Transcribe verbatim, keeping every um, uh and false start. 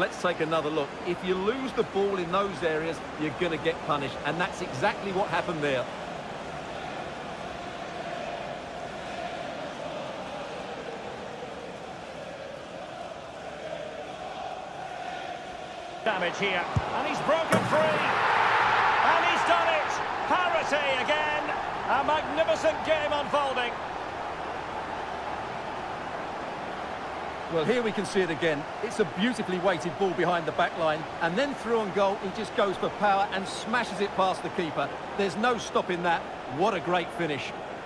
let's take another look. If you lose the ball in those areas, you're going to get punished, and that's exactly what happened there. Damage here, and he's broken free, and he's done it! Parity again! A magnificent game unfolding. Well, here we can see it again. It's a beautifully weighted ball behind the back line, and then through on goal, he just goes for power and smashes it past the keeper. There's no stopping that. What a great finish.